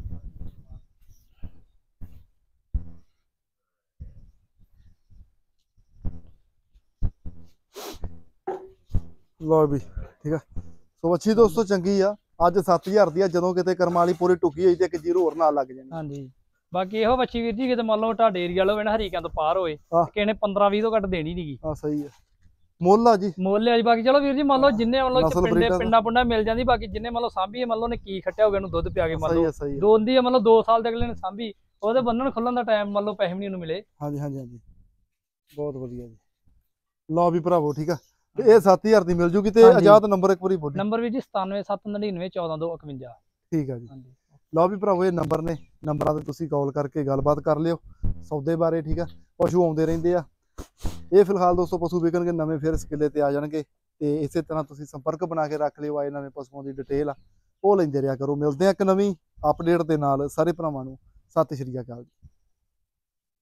ਲਓ ਵੀ ਠੀਕ ਆ। ਸੋ ਅੱਛੀ ਦੋਸਤੋ ਚੰਗੀ ਆ। ਅੱਜ ਸੱਤ ਹਜ਼ਾਰ ਦੀ ਆ, ਜਦੋਂ ਕਿਤੇ ਕਰਮ ਵਾਲੀ ਪੂਰੀ ਟੁੱਕੀ ਹੋਈ ਤੇ ਇੱਕ ਜ਼ੀਰੋ ਹੋਰ ਨਾਲ ਲੱਗ ਜਾਣੀ। ਹਾਂਜੀ ਬਾਕੀ ਇਹੋ ਬੱਚੀ ਵੀਰ ਜੀ ਕਿਤੇ ਮੰਨ ਲਓ ਤੁਹਾਡੇ ਏਰੀਆ ਲੋ ਨਾ ਹਰੀਕਾਂ ਤੋਂ ਪਾਰ ਹੋਏ ਕਿਸੇ ਨੇ ਪੰਦਰਾਂ ਵੀਹ ਤੋਂ ਘੱਟ ਦੇਣੀ ਨਹੀਂਗੀ। ਹਾਂ ਸਹੀ ਆ। ਮੁੱਲ ਆ ਜੀ ਮੁੱਲ ਆ ਜੀ। ਬਾਕੀ ਚਲੋ ਵੀਰ ਜੀ ਮੰਨ ਲਓ ਜਿੰਨੇ ਮੰਨ ਲਓ ਪਿੰਡੇ ਪਿੰਡਾਂ ਪੁੰਡਾ ਮਿਲ ਜਾਂਦੀ। ਬਾਕੀ ਜਿੰਨੇ ਮੰਨ ਲਓ ਸਾਂਭੀ ਮੰਨ ਲਓ ਨੇ ਕੀ ਖੱਟਿਆ ਹੋਊਗਾ ਇਹਨੂੰ ਦੁੱਧ ਪਿਆ ਕੇ ਮੰਨ ਲਓ ਦੋਂਦੀ ਆ ਮੰਨ ਲਓ ਦੋ ਸਾਲ ਦੇ ਅਗਲੇ ਨੇ ਸਾਂਭੀ ਉਹਦੇ ਬੰਨਣ ਖੁੱਲਣ ਦਾ ਟਾਈਮ ਮੰਨ ਲਓ ਪੈਸੇ ਵੀ ਨਹੀਂ ਉਹਨੂੰ ਮਿਲੇ। ਹਾਂਜੀ ਹਾਂਜੀ ਹਾਂਜੀ ਬਹੁਤ ਵਧੀਆ ਜੀ। ਲਓ ਵੀ ਭਰਾਵੋ ਠੀਕ ਆ। ਤੇ ਇਹ ਸੱਤ ਹਜ਼ਾਰ ਦੀ ਮਿਲ ਜੂਗੀ। ਤੇ ਆਜ਼ਾਦ ਨੰਬਰ ਇੱਕ ਵਾਰੀ ਬੋਲੀ। ਨੰਬਰ ਵੀ ਜੀ ਸਤਾਨਵੇਂ ਸੱਤ ਨੜਿਨਵੇਂ ਚੌਦਾਂ ਦੋ ਇਕਵੰਜਾ। ਠੀਕ ਆ ਜੀ। ਲਓ ਵੀ ਭਰਾਵੋ ਇਹ ਨੰਬਰ ਨੇ, ਨੰਬਰਾਂ ਤੇ ਤੁਸੀਂ ਕਾਲ ਕਰਕੇ ਗੱਲਬਾਤ ਕਰ ਲਿਓ ਸੌਦੇ ਬਾਰੇ। ਠੀਕ ਆ। ਪਸ਼ੂ ਆਉਂਦੇ ਰਹਿੰਦੇ ਆ। ਇਹ ਫਿਲਹਾਲ ਦੋਸਤੋ ਪਸ਼ੂ ਵਿਕਣਗੇ ਨਵੇਂ, ਫਿਰ ਇਸ ਕਿੱਲੇ ਤੇ ਆ ਜਾਣਗੇ। ਤੇ ਇਸੇ ਤਰ੍ਹਾਂ ਤੁਸੀਂ ਸੰਪਰਕ ਬਣਾ ਕੇ ਰੱਖ ਲਿਓ। ਆਏ ਨਵੇਂ ਪਸ਼ੂਆਂ ਦੀ ਡਿਟੇਲ ਆ ਉਹ ਲੈਂਦੇ ਰਿਹਾ ਕਰੋ। ਮਿਲਦੇ ਆ ਇੱਕ ਨਵੀਂ ਅਪਡੇਟ ਦੇ ਨਾਲ। ਸਾਰੇ ਭਰਾਵਾਂ ਨੂੰ ਸਤਿ ਸ਼੍ਰੀ ਅਕਾਲ ਜੀ।